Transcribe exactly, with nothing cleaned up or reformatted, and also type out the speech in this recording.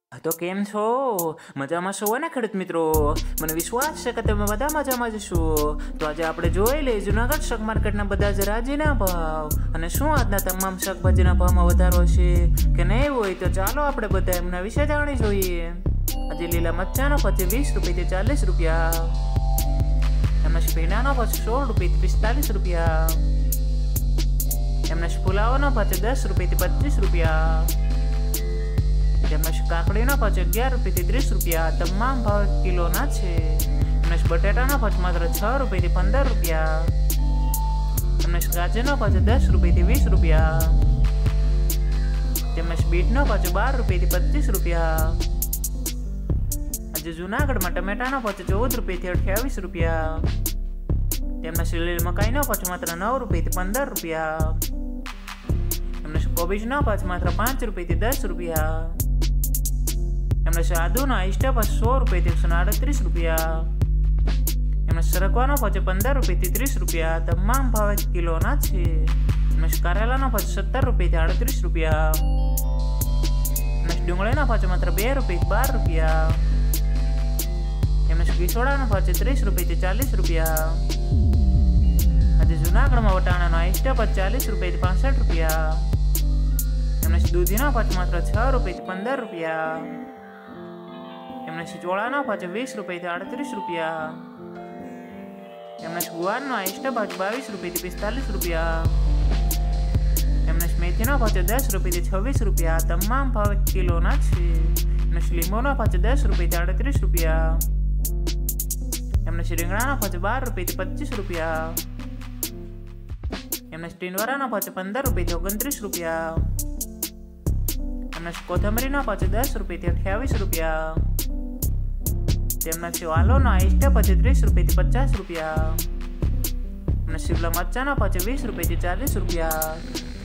तो केम छो मजामां छो ने खेडूत मित्रों। मने विश्वास छे के तमे बधा मजामां ज छो। तो आज आपणे जोई लઈએ जूनागढ़ शाक मार्केटना बधा ज राजीना भाव अने शुं आजना तमाम शाकभाजीना भावमां वधारो छे के नहीं होय। तो चालो आपणे बधा एमना विषे जाणी जोईए। आज लीला मरचानो भाव वीस रुपया थी चालीस रुपया, एमना भींडानो भाव सोल रुपया थी पिस्तालीस रुपया, एमना फुलावानो भाव दस रुपया थी पच्चीस रुपया, काकड़ीनो भाव अगियार रुपया थी तीस रुपया। तमाम भाव किलोना छे। बटाटानो भाव मात्र छ रुपया थी पंदर रुपया, गाजरनो भाव दस रुपया थी वीस रुपया, बीटनो भाव बार रुपया थी पच्चीस रुपया। आज जूनागढ़ में टमेटानो भाव चौदह रुपया थी अठावीस रुपया, सीलेल मकाईनो भाव मात्र नौ रुपया थी पंदर रुपया, कोबीजनो भाव मात्र पांच रुपया थी दस रुपया, आदूनो आइस्टा भाव सौ रुपया थी एक सौ अड़तरीस रुपया, सरकवानो भाव पंदर रुपया थी तीस रुपया। तमाम भाव किलोना छे। करेलानो भाव सत्तर रुपया थी अड़तरीस रुपया, डूंगळीनो भाव मात्र बे रुपया थी बार रुपया, गीसोड़ानो भाव तीस रुपया थी चालीस रुपया। आज जूनागढ़ में वटाणानो आइस्टा भाव चालीस रुपया थी पांसठ रुपया, दूधीनो भाव मात्र छ रुपया थी पंदर रुपया, चोळानो भाव वीस रुपया थी अड़तरीस रुपया, गुवारनो आइस्टा भाव बावीस रुपया थी पिस्तालीस रुपया, मेथीनो भाव दस रुपया थी छवीस रुपया। तमाम भाव किलोना छे। लींबूनो भाव दस रुपया थी अड़तरीस रुपया, रींगणानो भाव बार रुपया थी पच्चीस रुपया, टींडवारानो भाव पंदर रुपया थी ओगणत्रीस रुपया, कोथमरीनो भाव दस रुपया थी अठावीस रुपया, वालोनो आइस्टा भाव तीस रुपया थी पचास रुपया, शिमला मरचानो भाव वीस रुपया थी चालीस रुपया।